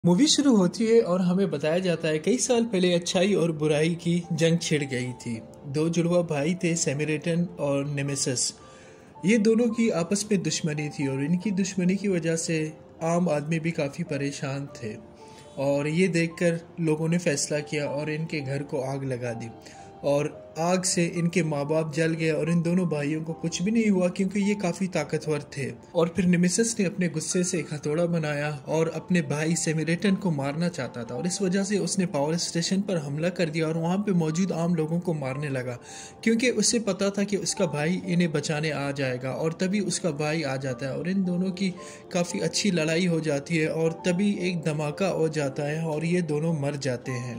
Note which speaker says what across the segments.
Speaker 1: Movie शुरू होती है और हमें बताया जाता है कई साल पहले अच्छाई और बुराई की जंग छिड़ गई थी। दो जुड़वा भाई थे, सेमिरेटन और नेमेसिस। ये दोनों की आपस में दुश्मनी थी और इनकी दुश्मनी की वजह से आम आदमी भी काफ़ी परेशान थे। और ये देखकर लोगों ने फैसला किया और इनके घर को आग लगा दी। और आग से इनके माँ बाप जल गए और इन दोनों भाइयों को कुछ भी नहीं हुआ क्योंकि ये काफ़ी ताकतवर थे। और फिर नेमेसिस ने अपने गुस्से से एक हथौड़ा बनाया और अपने भाई सेमिरेटन को मारना चाहता था और इस वजह से उसने पावर स्टेशन पर हमला कर दिया और वहाँ पे मौजूद आम लोगों को मारने लगा क्योंकि उसे पता था कि उसका भाई इन्हें बचाने आ जाएगा। और तभी उसका भाई आ जाता है और इन दोनों की काफ़ी अच्छी लड़ाई हो जाती है और तभी एक धमाका हो जाता है और ये दोनों मर जाते हैं।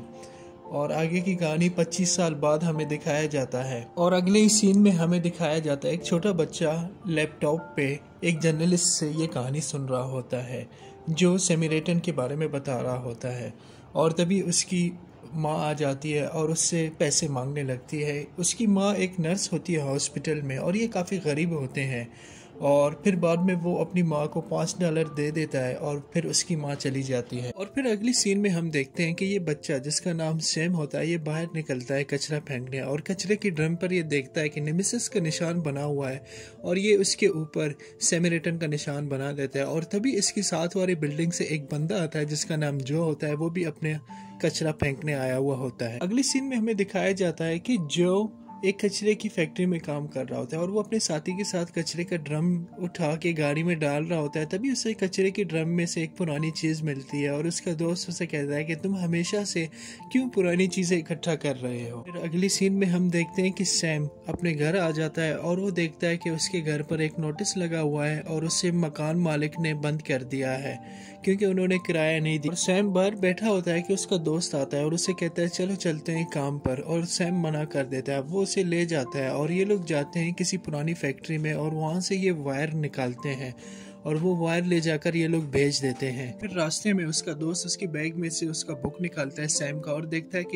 Speaker 1: और आगे की कहानी 25 साल बाद हमें दिखाया जाता है और अगले ही सीन में हमें दिखाया जाता है एक छोटा बच्चा लैपटॉप पे एक जर्नलिस्ट से ये कहानी सुन रहा होता है जो सेमिरेटन के बारे में बता रहा होता है। और तभी उसकी माँ आ जाती है और उससे पैसे मांगने लगती है। उसकी माँ एक नर्स होती है हॉस्पिटल में और ये काफ़ी गरीब होते हैं। और फिर बाद में वो अपनी माँ को $5 दे देता है और फिर उसकी माँ चली जाती है। और फिर अगली सीन में हम देखते हैं कि ये बच्चा जिसका नाम सैम होता है ये बाहर निकलता है कचरा फेंकने और कचरे की ड्रम पर ये देखता है कि नेमेसिस का निशान बना हुआ है और ये उसके ऊपर सेमिरेटन का निशान बना देता है। और तभी इसकी साथ वाली बिल्डिंग से एक बंदा आता है जिसका नाम जो होता है, वो भी अपने कचरा फेंकने आया हुआ होता है। अगली सीन में हमें दिखाया जाता है कि जो एक कचरे की फैक्ट्री में काम कर रहा होता है और वो अपने साथी के साथ कचरे का ड्रम उठा के गाड़ी में डाल रहा होता है। तभी उसे कचरे के ड्रम में से एक पुरानी चीज़ मिलती है और उसका दोस्त उसे कहता है कि तुम हमेशा से क्यों पुरानी चीज़ें इकट्ठा कर रहे हो। फिर अगली सीन में हम देखते हैं कि सैम अपने घर आ जाता है और वो देखता है कि उसके घर पर एक नोटिस लगा हुआ है और उसे मकान मालिक ने बंद कर दिया है क्योंकि उन्होंने किराया नहीं दिया। और सैम बाहर बैठा होता है कि उसका दोस्त आता है और उसे कहता है चलो चलते हैं काम पर, और सैम मना कर देता है। वो उसे ले जाता है और ये लोग जाते हैं किसी पुरानी फैक्ट्री में और वहाँ से ये वायर निकालते हैं और वो वायर ले जाकर ये लोग भेज देते हैं। फिर रास्ते में उसका दोस्त उसकी बैग में से उसका बुक निकालता है सैम का और देखता है कि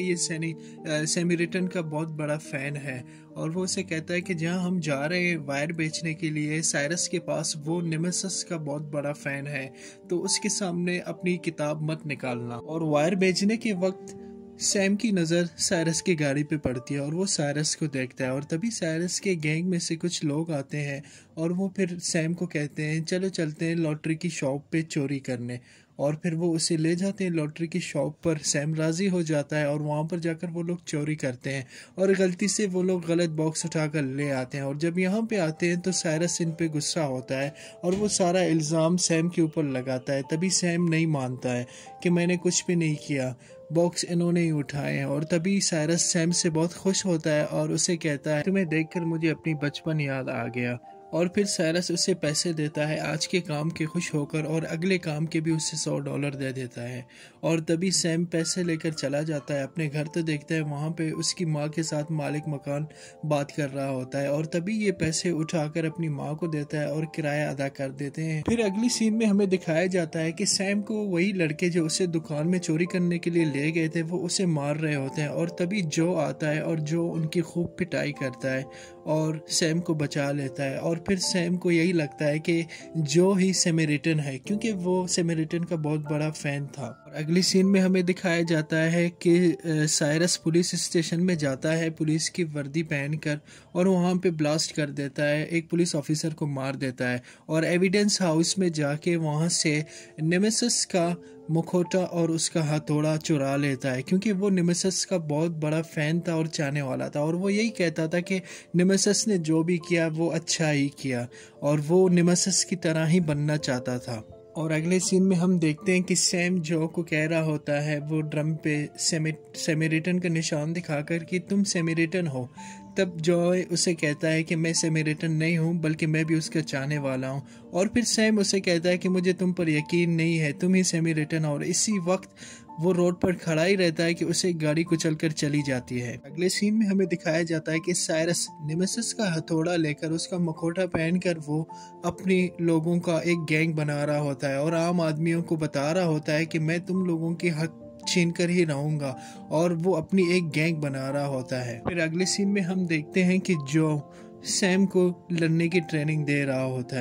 Speaker 1: ये सेमिरेटन का बहुत बड़ा फैन है और वो उसे कहता है कि जहाँ हम जा रहे हैं वायर बेचने के लिए साइरस के पास, वो नेमेसिस का बहुत बड़ा फैन है, तो उसके सामने अपनी किताब मत निकालना। और वायर बेचने के वक्त सैम की नज़र साइरस की गाड़ी पे पड़ती है और वो साइरस को देखता है और तभी साइरस के गैंग में से कुछ लोग आते हैं और वो फिर सैम को कहते हैं चलो चलते हैं लॉटरी की शॉप पे चोरी करने। और फिर वो उसे ले जाते हैं लॉटरी की शॉप पर। सैम राज़ी हो जाता है और वहाँ पर जाकर वो लोग चोरी करते हैं और गलती से वो लोग गलत बॉक्स उठाकर ले आते हैं। और जब यहाँ पे आते हैं तो साइरस इन पे गुस्सा होता है और वो सारा इल्ज़ाम सैम के ऊपर लगाता है। तभी सैम नहीं मानता है कि मैंने कुछ भी नहीं किया, बॉक्स इन्होंने ही उठाए हैं। और तभी साइरस सैम से बहुत खुश होता है और उसे कहता है तुम्हें देखकर मुझे अपनी बचपन याद आ गया। और फिर साइरस उसे पैसे देता है आज के काम के खुश होकर और अगले काम के भी उसे $100 दे देता है। और तभी सैम पैसे लेकर चला जाता है अपने घर। तो देखता है वहाँ पे उसकी माँ के साथ मालिक मकान बात कर रहा होता है और तभी ये पैसे उठाकर अपनी माँ को देता है और किराया अदा कर देते हैं। फिर अगली सीन में हमें दिखाया जाता है कि सैम को वही लड़के जो उसे दुकान में चोरी करने के लिए ले गए थे वो उसे मार रहे होते हैं और तभी जो आता है और जो उनकी खूब पिटाई करता है और सैम को बचा लेता है। और फिर सैम को यही लगता है कि जो ही सेमिरेटन है क्योंकि वो सेमिरेटन का बहुत बड़ा फैन था। और अगली सीन में हमें दिखाया जाता है कि साइरस पुलिस स्टेशन में जाता है पुलिस की वर्दी पहनकर और वहाँ पे ब्लास्ट कर देता है, एक पुलिस ऑफिसर को मार देता है। और एविडेंस हाउस में जाके वहाँ से नेमेसिस का मुखौटा और उसका हथौड़ा चुरा लेता है क्योंकि वो नेमेसिस का बहुत बड़ा फैन था और चाहने वाला था। और वो यही कहता था कि नेमेसिस ने जो भी किया वो अच्छा ही किया और वो नेमेसिस की तरह ही बनना चाहता था। और अगले सीन में हम देखते हैं कि सैम जो को कह रहा होता है वो ड्रम पे सेमिरेटन का निशान दिखाकर कि तुम सेमिरेटन हो। तब जॉय उसे कहता है कि मैं सेमिरेटन नहीं हूँ बल्कि मैं भी उसका चाहने वाला हूँ। और फिर सैम उसे कहता है कि मुझे तुम पर यकीन नहीं है, तुम ही सेमिरेटन हो। और इसी वक्त वो रोड पर खड़ा ही रहता है कि उसे गाड़ी कुचलकर चली जाती है। अगले सीन में हमें दिखाया जाता है कि साइरस नेमेसिस का हथौड़ा लेकर उसका मुखौटा पहनकर वो अपने लोगों का एक गैंग बना रहा होता है और आम आदमियों को बता रहा होता है कि मैं तुम लोगों के हक छीन कर ही रहूंगा। और वो अपनी एक गैंग बना रहा होता है। फिर अगले सीन में हम देखते हैं कि जो सैम को लड़ने की ट्रेनिंग दे रहा होता है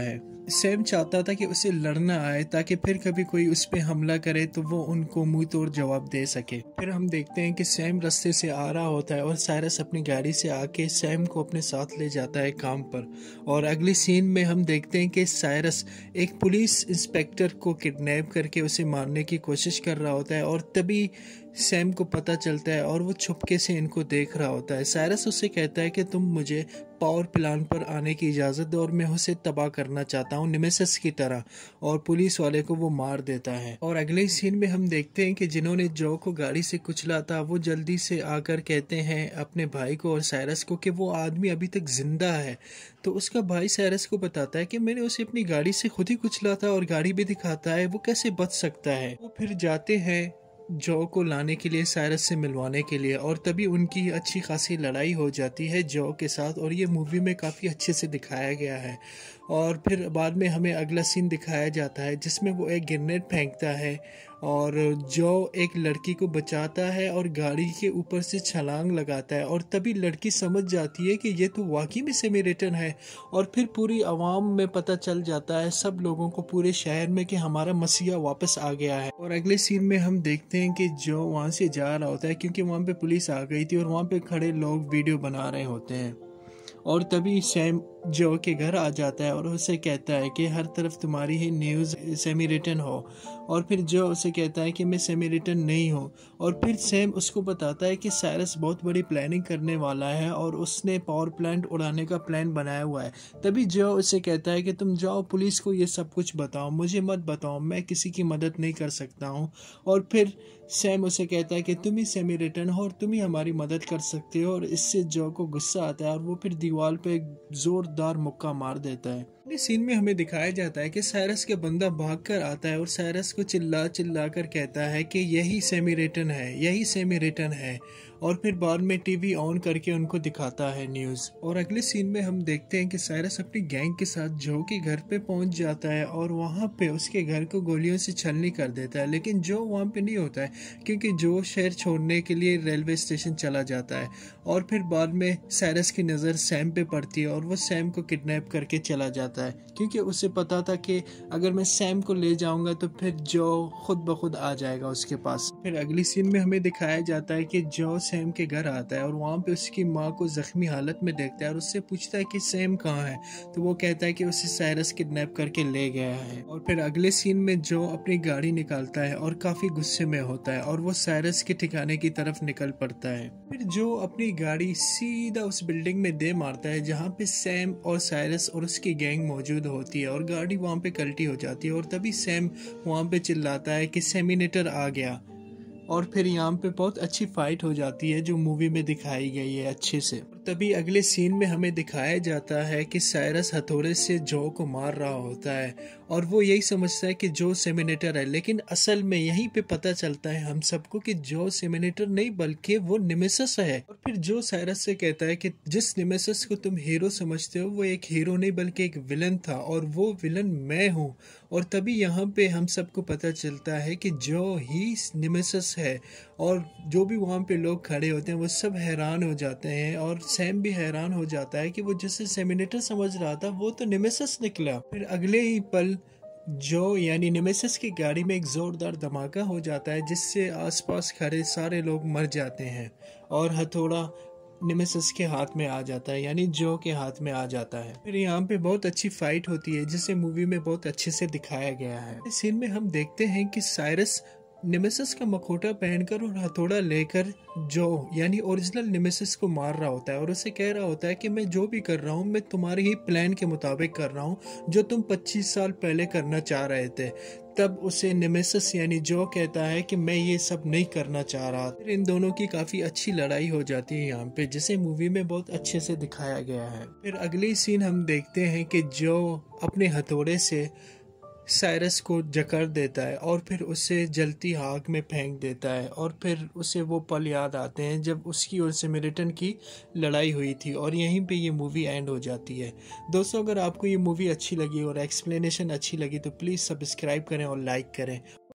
Speaker 1: सैम चाहता था कि उसे लड़ना आए ताकि फिर कभी कोई उस पर हमला करे तो वो उनको मुंह तोड़ जवाब दे सके। फिर हम देखते हैं कि सैम रास्ते से आ रहा होता है और साइरस अपनी गाड़ी से आके सैम को अपने साथ ले जाता है काम पर। और अगले सीन में हम देखते हैं कि साइरस एक पुलिस इंस्पेक्टर को किडनैप करके उसे मारने की कोशिश कर रहा होता है और तभी सैम को पता चलता है और वो छुपके से इनको देख रहा होता है। साइरस उससे कहता है कि तुम मुझे पावर प्लांट पर आने की इजाज़त दो और मैं उसे तबाह करना चाहता हूँ नेमेसिस की तरह, और पुलिस वाले को वो मार देता है। और अगले सीन में हम देखते हैं कि जिन्होंने जो को गाड़ी से कुचला था वो जल्दी से आकर कहते हैं अपने भाई को और साइरस को कि वो आदमी अभी तक जिंदा है। तो उसका भाई साइरस को बताता है कि मैंने उसे अपनी गाड़ी से खुद ही कुचला था और गाड़ी भी दिखाता है, वो कैसे बच सकता है। वो फिर जाते हैं जो को लाने के लिए, साइरस से मिलवाने के लिए, और तभी उनकी अच्छी खासी लड़ाई हो जाती है जो के साथ, और ये मूवी में काफ़ी अच्छे से दिखाया गया है। और फिर बाद में हमें अगला सीन दिखाया जाता है जिसमें वो एक ग्रेनेड फेंकता है और जो एक लड़की को बचाता है और गाड़ी के ऊपर से छलांग लगाता है, और तभी लड़की समझ जाती है कि ये तो वाकई में सेमीरेटन है। और फिर पूरी आवाम में पता चल जाता है, सब लोगों को पूरे शहर में, कि हमारा मसीहा वापस आ गया है। और अगले सीन में हम देखते हैं कि जो वहाँ से जा रहा होता है क्योंकि वहाँ पे पुलिस आ गई थी और वहाँ पे खड़े लोग वीडियो बना रहे होते हैं। और तभी सैम जो के घर आ जाता है और उसे कहता है कि हर तरफ तुम्हारी ही न्यूज़ सेमी रिटन हो। और फिर जो उसे कहता है कि मैं सेमी रिटन नहीं हूँ। और फिर सैम उसको बताता है कि साइरस बहुत बड़ी प्लानिंग करने वाला है और उसने पावर प्लांट उड़ाने का प्लान बनाया हुआ है। तभी जो उसे कहता है कि तुम जाओ पुलिस को ये सब कुछ बताओ, मुझे मत बताओ, मैं किसी की मदद नहीं कर सकता हूँ। और फिर सैम उसे कहता है कि तुम ही सेमी रिटर्न हो और तुम ही हमारी मदद कर सकते हो। और इससे जो को गुस्सा आता है और वो फिर दीवार पे जोरदार मुक्का मार देता है। इस सीन में हमें दिखाया जाता है कि साइरस के बंदा भागकर आता है और साइरस को चिल्ला चिल्ला कर कहता है कि यही सेमी रिटर्न है, यही सेमी रिटर्न है। और फिर बाद में टीवी ऑन करके उनको दिखाता है न्यूज़। और अगले सीन में हम देखते हैं कि साइरस अपनी गैंग के साथ जो के घर पे पहुंच जाता है और वहां पे उसके घर को गोलियों से छलनी कर देता है। लेकिन जो वहां पे नहीं होता है क्योंकि जो शहर छोड़ने के लिए रेलवे स्टेशन चला जाता है। और फिर बाद में साइरस की नज़र सैम पे पड़ती है और वो सैम को किडनैप करके चला जाता है क्योंकि उसे पता था कि अगर मैं सैम को ले जाऊंगा तो फिर जो खुद ब खुद आ जाएगा उसके पास। फिर अगली सीन में हमें दिखाया जाता है कि जो सैम के घर आता है और वहाँ पे उसकी माँ को जख्मी हालत में देखता है और उससे पूछता है कि सैम कहाँ है। तो वो कहता है कि उसे साइरस किडनैप करके ले गया है। और फिर अगले सीन में जो अपनी गाड़ी निकालता है और काफ़ी गुस्से में होता है और वो साइरस के ठिकाने की तरफ निकल पड़ता है। फिर जो अपनी गाड़ी सीधा उस बिल्डिंग में दे मारता है जहाँ पे सैम और साइरस और उसकी गैंग मौजूद होती है और गाड़ी वहाँ पे कल्टी हो जाती है। और तभी सैम वहाँ पे चिल्लाता है कि सेमीनेटर आ गया। और फिर यहाँ पे बहुत अच्छी फाइट हो जाती है जो मूवी में दिखाई गई है अच्छे से। तभी अगले सीन में हमें दिखाया जाता है कि साइरस हथौड़े से जो को मार रहा होता है और वो यही समझता है कि जो सेमिनेटर है, लेकिन असल में यहीं पे पता चलता है हम सबको कि जो सेमिनेटर नहीं बल्कि वो नेमेसिस है। और फिर जो साइरस से कहता है कि जिस नेमेसिस को तुम हीरो समझते हो वो एक हीरो नहीं बल्कि एक विलन था और वो विलन मैं हूँ। और तभी यहाँ पे हम सबको पता चलता है कि जो ही नेमेसिस है। और जो भी वहाँ पे लोग खड़े होते हैं वो सब हैरान हो जाते हैं और सैम भी हैरान हो जाता है कि वो जिसे सेमिनेटर समझ रहा था वो तो नेमेसिस निकला। फिर अगले ही पल जो यानी नेमेसिस की गाड़ी में एक जोरदार धमाका हो जाता है जिससे आसपास खड़े सारे लोग मर जाते हैं और हथौड़ा नेमेसिस के हाथ में आ जाता है यानी जो के हाथ में आ जाता है। फिर यहाँ पे बहुत अच्छी फाइट होती है जिसे मूवी में बहुत अच्छे से दिखाया गया है। इस सीन में हम देखते हैं कि साइरस नेमेसिस का मखोटा पहनकर और हथौड़ा लेकर जो यानी ओरिजिनल नेमेसिस को मार रहा होता है और उसे कह रहा होता है कि मैं जो भी कर रहा हूँ मैं तुम्हारे ही प्लान के मुताबिक कर रहा हूँ जो तुम 25 साल पहले करना चाह रहे थे। तब उसे नेमेसिस यानी जो कहता है कि मैं ये सब नहीं करना चाह रहा। फिर इन दोनों की काफ़ी अच्छी लड़ाई हो जाती है यहाँ पे जिसे मूवी में बहुत अच्छे से दिखाया गया है। फिर अगली सीन हम देखते हैं कि जो अपने हथौड़े से साइरस को जकड़ देता है और फिर उसे जलती आग में फेंक देता है। और फिर उसे वो पल याद आते हैं जब उसकी और सेमिरेटन की लड़ाई हुई थी और यहीं पे ये मूवी एंड हो जाती है। दोस्तों अगर आपको ये मूवी अच्छी लगी और एक्सप्लेनेशन अच्छी लगी तो प्लीज़ सब्सक्राइब करें और लाइक करें।